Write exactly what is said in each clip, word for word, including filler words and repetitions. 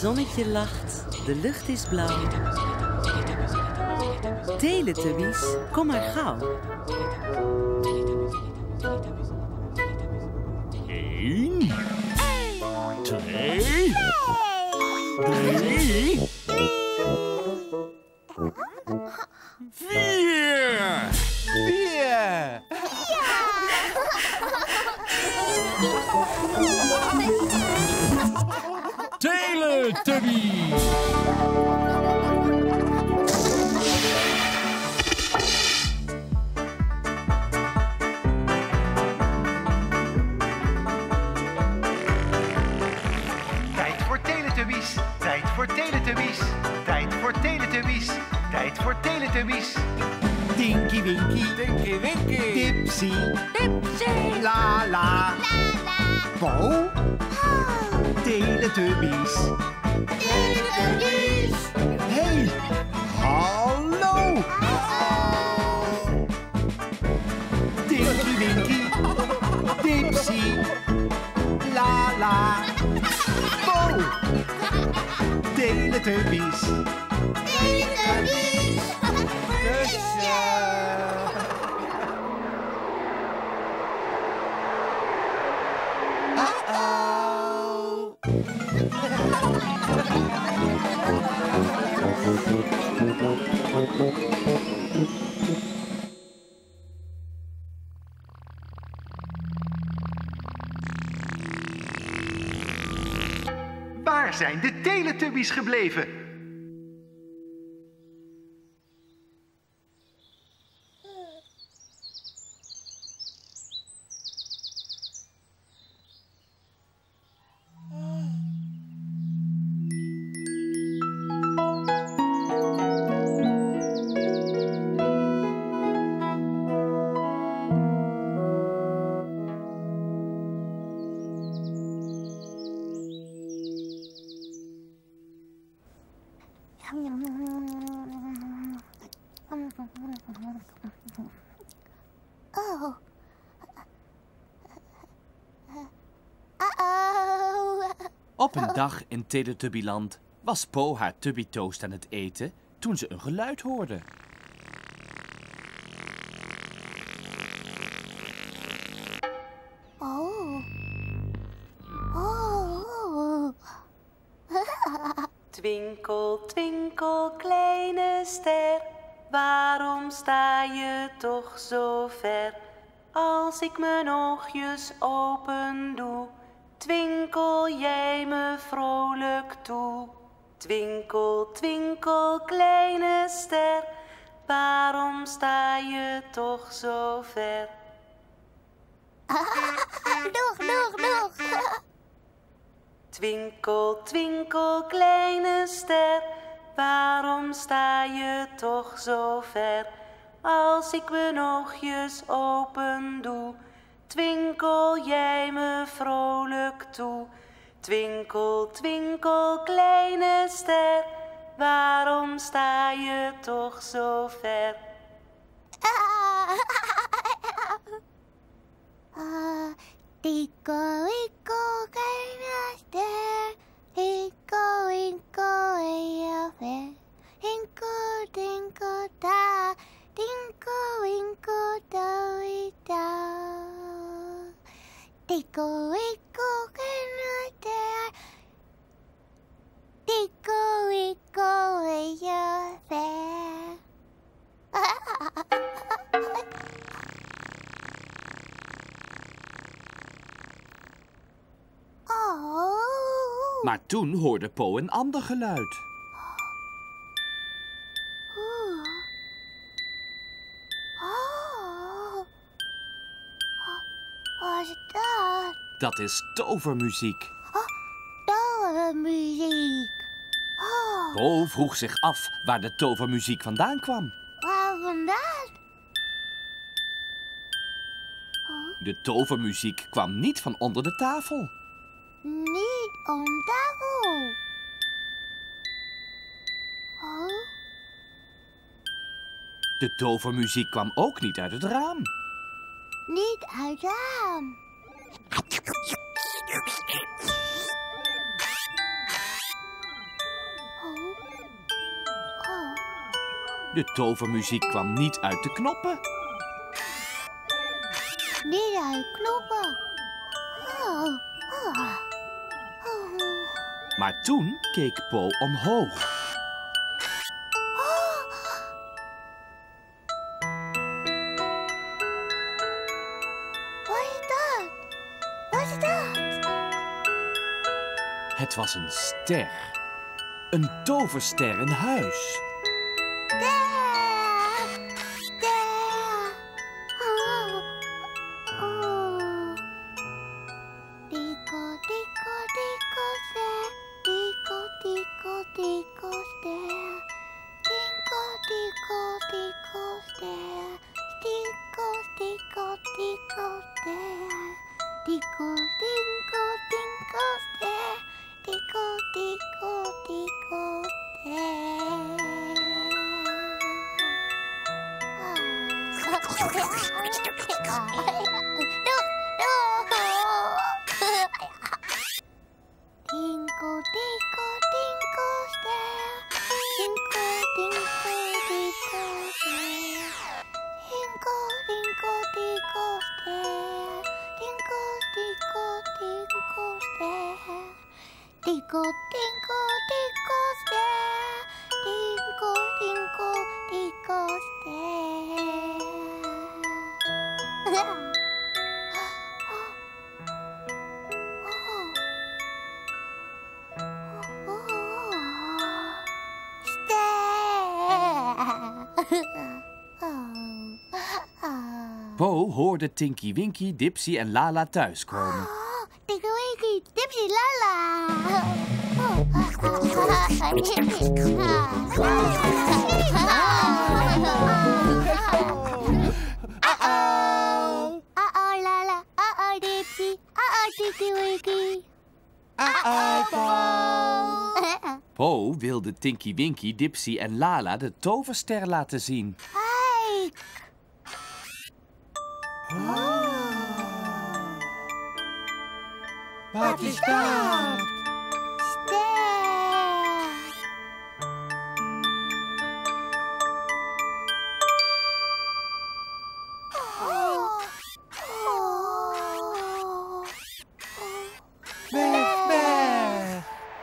zonnetje lacht, de lucht is blauw. Teletubbies, kom maar gauw. Eén, twee, drie, vier. Vier. Teletubbies. Tijd voor Teletubbies, tijd voor Teletubbies, tijd voor Teletubbies, tijd voor Teletubbies. Tinky Winky, Tinky Winky. Dipsy, Dipsy. La La, La la. Bo, Oh. Teletubbies. Teletubbies. Hey, hallo. Oh. Tinky Winky, Dipsy, La La, Bo, Teletubbies. Teletubbies. Uh-oh. Waar zijn de Teletubbies gebleven? Oh. Uh-oh. Op een dag in Teletubbyland was Po haar Tubby Toast aan het eten toen ze een geluid hoorde. Oh. Oh. Twinkel, twinkel, kleine ster, waarom sta je toch zo ver? Als ik mijn oogjes open doe, twinkel jij me vrolijk toe. Twinkel, twinkel, kleine ster, waarom sta je toch zo ver? Nog, nog, nog. Twinkel, twinkel, kleine ster, waarom sta je toch zo ver? Als ik mijn oogjes open doe, twinkel jij me vrolijk toe. Twinkel, twinkel, kleine ster, waarom sta je toch zo ver? Ah, Tico, Ico, kleine ster, Ico, Ico, heel ver. Inco, dinko, da, dinko, inco, do, da. Tico, Ico, kleine ster, Tico, Ico, heel ver. Oh. Maar toen hoorde Po een ander geluid. Oeh. Oh. Wat is dat? Dat is tovermuziek. Dolle muziek. Oh. Po vroeg zich af waar de tovermuziek vandaan kwam. Waar vandaan? Oh. De tovermuziek kwam niet van onder de tafel. Niet om tafel. Oh. De tovermuziek kwam ook niet uit het raam. Niet uit raam. De tovermuziek kwam niet uit de knoppen. Niet uit knoppen. Oh, oh, oh. Maar toen keek Po omhoog. Wat is dat? Wat is dat? Het was een ster. Een toverster in huis. Ster! Ster! Oh, oh. Tico, tico, tico, ster. Tico, tico, tico, ster. Tico, tico, tico, ster. Tico, tico, tico, ster. Tico, tico, tico, ster. Tico, tico, tico, Tinkle, tinkle, tinkle, ster. Tinkle, tinkle, tinkle, ster. Tinkle, tinkle, tinkle, ster. Tinkle, tinkle, tinkle, ster. Tinkle, tinkle, tinkle, ster. Tinkle, tinkle, tinkle, ster. Po hoorde Tinky Winky, Dipsy en Lala thuiskomen. Tinky Winky, Dipsy, Lala. Uh-oh. Uh-oh, Lala. Uh-oh, Dipsy. Uh-oh, Tinky Winky. Uh-oh, Po. Po wilde Tinky Winky, Dipsy en Lala de toverster laten zien. Kijk. Wat is dat? Ster. Oh. Oh. Weg, weg.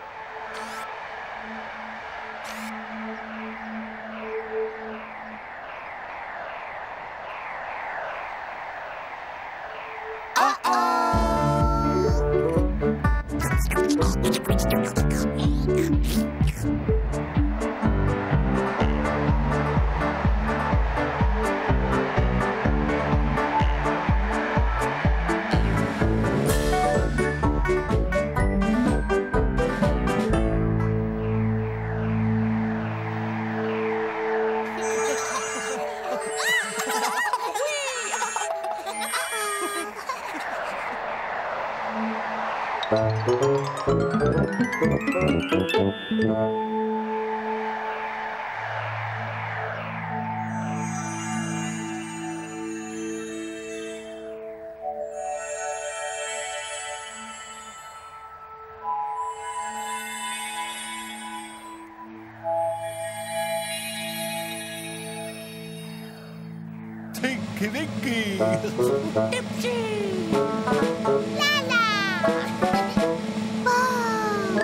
Tinky Winky. Lala. Wow.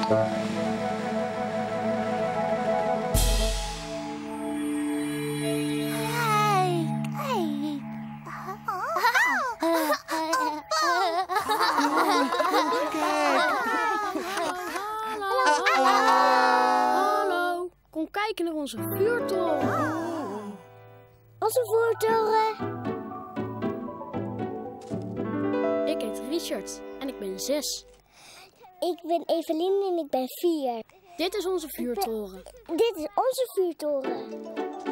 Hallo, kom kijken naar onze vuurtoren. Onze vuurtoren. Ik heet Richard en ik ben zes. Ik ben Evelien en ik ben vier. Dit is onze vuurtoren. Dit is onze vuurtoren.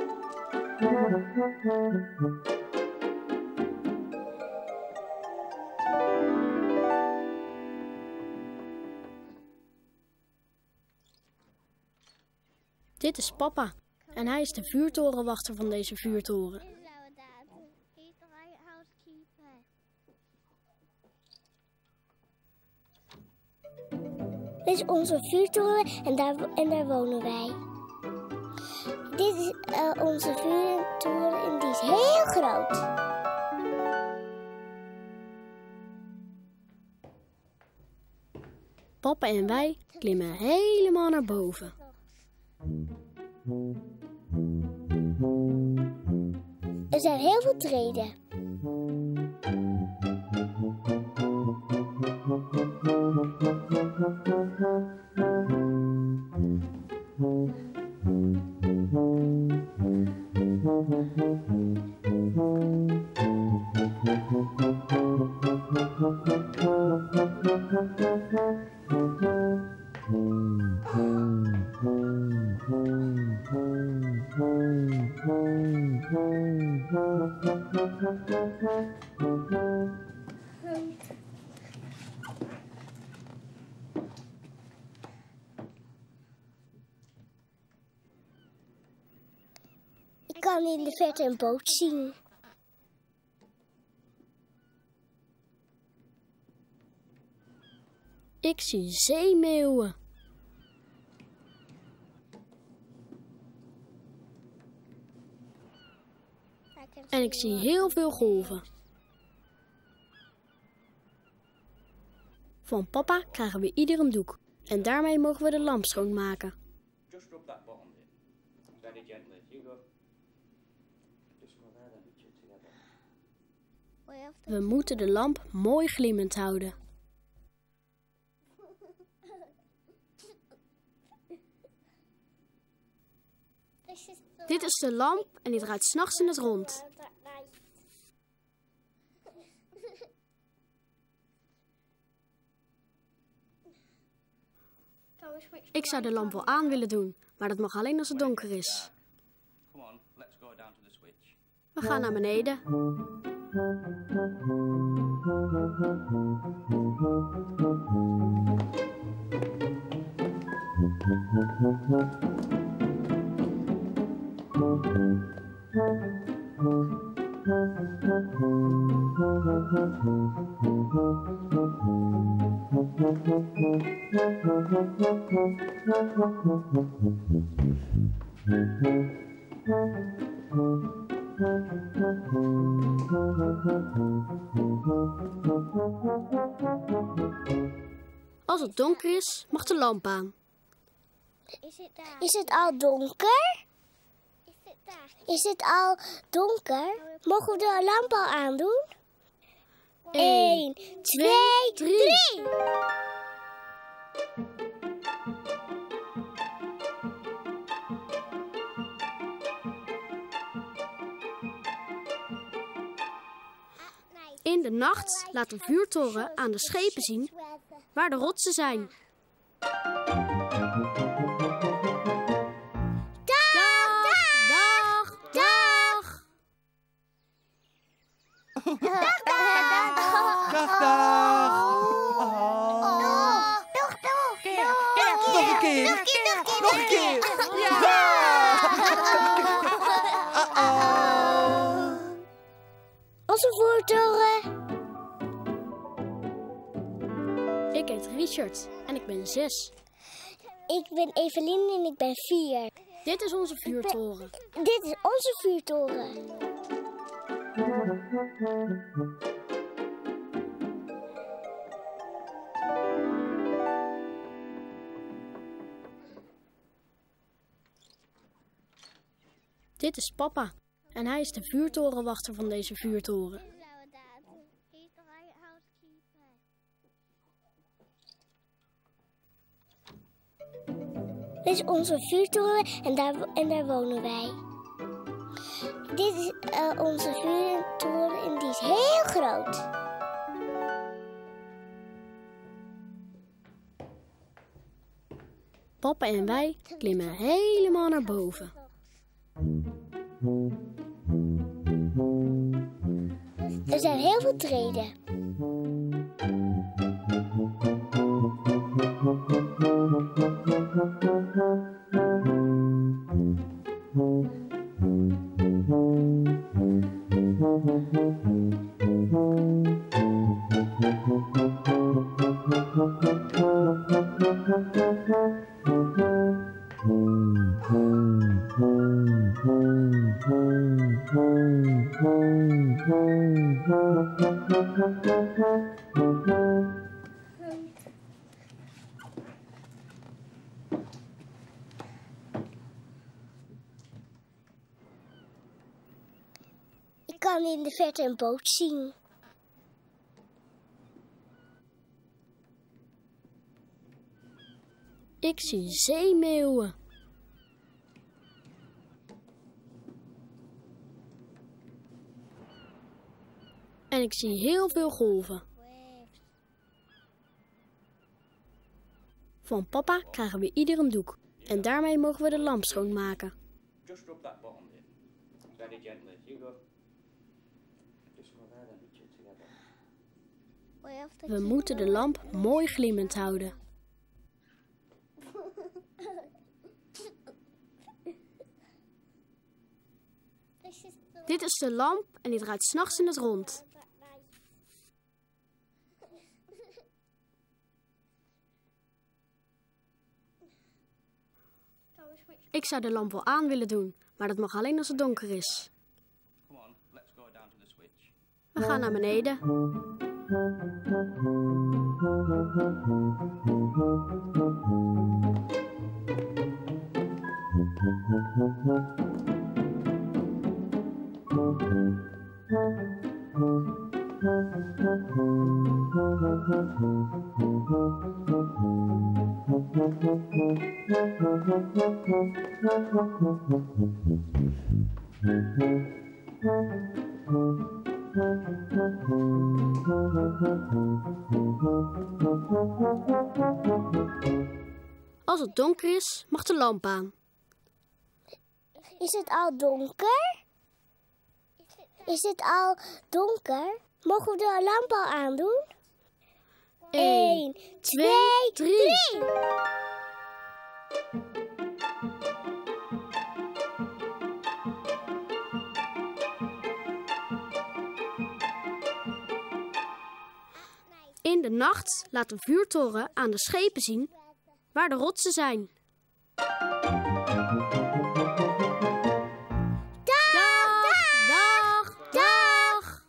Dit is papa en hij is de vuurtorenwachter van deze vuurtoren. Dit is onze vuurtoren en daar, en daar wonen wij. Dit is uh, onze vuurtoren en die is heel groot. Papa en wij klimmen helemaal naar boven. Er zijn heel veel treden. Ik kan in de verte een boot zien. Ik zie zeemeeuwen. En ik zie heel veel golven. Van papa krijgen we ieder een doek. En daarmee mogen we de lamp schoonmaken. Just rub that bottom in. Very gently. You go. Just go there then, put it together. We moeten de lamp mooi glimmend houden. Dit is de lamp en die draait 's nachts in het rond. Ik zou de lamp wel aan willen doen, maar dat mag alleen als het donker is. Come on, let's go down to the switch. We gaan naar beneden. Als het donker is, mag de lamp aan. Is het al donker? Is het al donker? Mogen we de lamp al aandoen? Eén, twee, drie! In de nacht laat een vuurtoren aan de schepen zien waar de rotsen zijn. Dag, Dag, dag! dag, dag, dag. Dag, dag. Oh, toch, toch. Nog een keer. Nog een keer, nog een keer. Nog een keer. Uh-oh. Onze vuurtoren. Ik heet Richard en ik ben zes. Ik ben Evelien en ik ben vier. Dit is onze vuurtoren. Dit is onze vuurtoren. Dit is papa en hij is de vuurtorenwachter van deze vuurtoren. Dit is onze vuurtoren en daar, en daar wonen wij. Dit is uh, onze vuurtoren en die is heel groot. Papa en wij klimmen helemaal naar boven. Er zijn heel veel treden. Ik kan in de verte een boot zien. Ik zie zeemeeuwen. En ik zie heel veel golven. Van papa krijgen we ieder een doek. En daarmee mogen we de lamp schoonmaken. Just rub that bottom in. Very gently. You go. Just go there then, put you together. We moeten de lamp mooi glimmend houden. Dit is de lamp en die draait 's nachts in het rond. Ik zou de lamp wel aan willen doen, maar dat mag alleen als het donker is. Come on, let's go down to the switch. We gaan naar beneden. Als het donker is, mag de lamp aan. Is het al donker? Is het al donker? Mogen we de lamp al aandoen? Eén, twee, drie. In de nacht laat een vuurtoren aan de schepen zien waar de rotsen zijn. Dag, Dag, dag.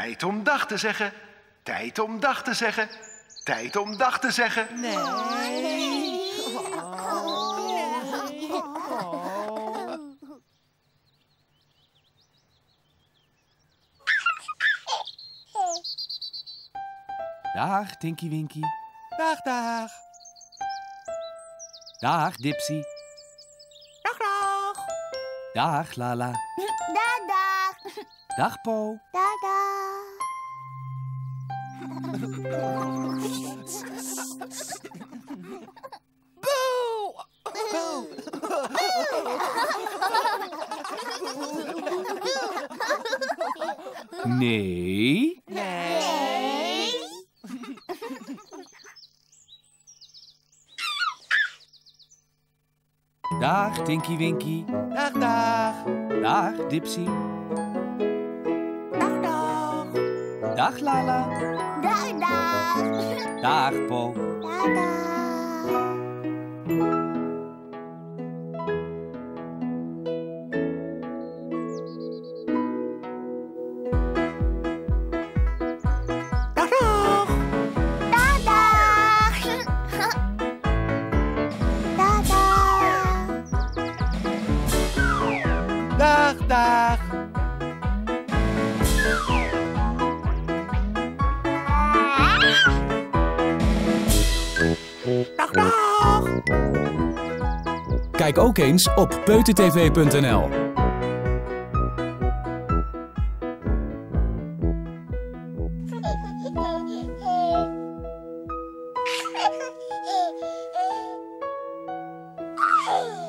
Tijd om dag te zeggen. Tijd om dag te zeggen. Tijd om dag te zeggen. Nee. Dag, Tinky Winky. Dag, dag. Dag, Dipsy. Dag, dag. Dag, Lala. Dag, dag. Dag, Po. Dag, dag. Boe! Boe! Nee. Nee. Dag, Tinky Winky. Dag, dag. Dag, Dipsy. Dag, dag. Dag, Lala. Dag, dag. Dag, Po. Dag, dag. Dag, dag. Dag, dag. Dag, dag. Dag, dag. Dag, dag. Kijk ook eens op peutertv punt n l. Oh.